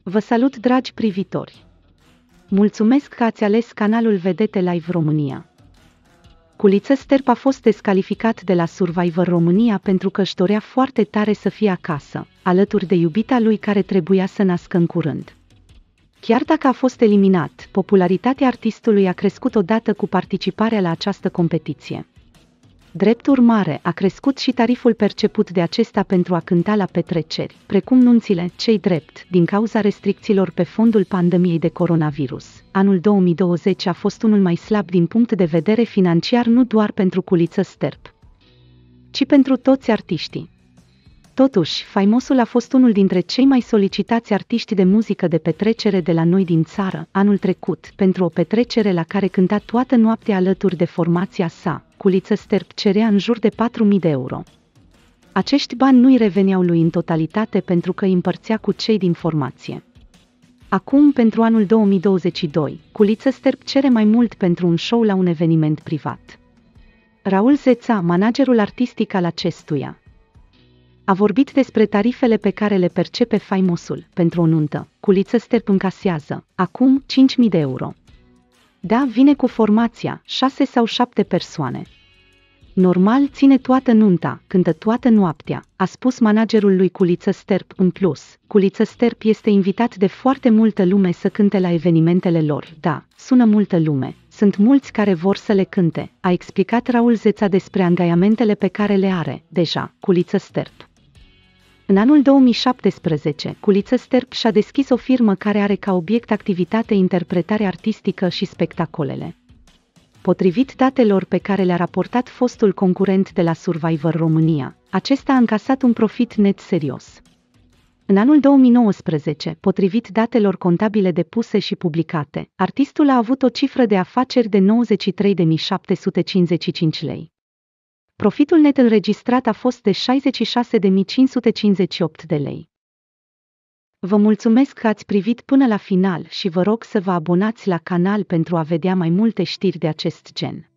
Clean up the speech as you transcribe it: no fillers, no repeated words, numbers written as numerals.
Vă salut, dragi privitori! Mulțumesc că ați ales canalul Vedete Live România. Culiță Sterp a fost descalificat de la Survivor România pentru că își dorea foarte tare să fie acasă, alături de iubita lui care trebuia să nască în curând. Chiar dacă a fost eliminat, popularitatea artistului a crescut odată cu participarea la această competiție. Drept urmare, a crescut și tariful perceput de acesta pentru a cânta la petreceri, precum nunțile, cei drept, din cauza restricțiilor pe fondul pandemiei de coronavirus. Anul 2020 a fost unul mai slab din punct de vedere financiar nu doar pentru Culiță Sterp, ci pentru toți artiștii. Totuși, faimosul a fost unul dintre cei mai solicitați artiști de muzică de petrecere de la noi din țară, anul trecut, pentru o petrecere la care cânta toată noaptea alături de formația sa. Culiță Sterp cerea în jur de 4.000 de euro. Acești bani nu îi reveneau lui în totalitate pentru că îi împărțea cu cei din formație. Acum, pentru anul 2022, Culiță Sterp cere mai mult pentru un show la un eveniment privat. Raul Zeța, managerul artistic al acestuia, a vorbit despre tarifele pe care le percepe faimosul pentru o nuntă. Culiță Sterp încasează acum 5.000 de euro. Da, vine cu formația, 6 sau 7 persoane. Normal, ține toată nunta, cântă toată noaptea, a spus managerul lui Culiță Sterp. În plus, Culiță Sterp este invitat de foarte multă lume să cânte la evenimentele lor. Da, sună multă lume, sunt mulți care vor să le cânte, a explicat Raul Zeța despre angajamentele pe care le are deja Culiță Sterp. În anul 2017, Culiță Sterp și-a deschis o firmă care are ca obiect activitate interpretare artistică și spectacolele. Potrivit datelor pe care le-a raportat fostul concurent de la Survivor România, acesta a încasat un profit net serios. În anul 2019, potrivit datelor contabile depuse și publicate, artistul a avut o cifră de afaceri de 93.755 lei. Profitul net înregistrat a fost de 66.558 de lei. Vă mulțumesc că ați privit până la final și vă rog să vă abonați la canal pentru a vedea mai multe știri de acest gen.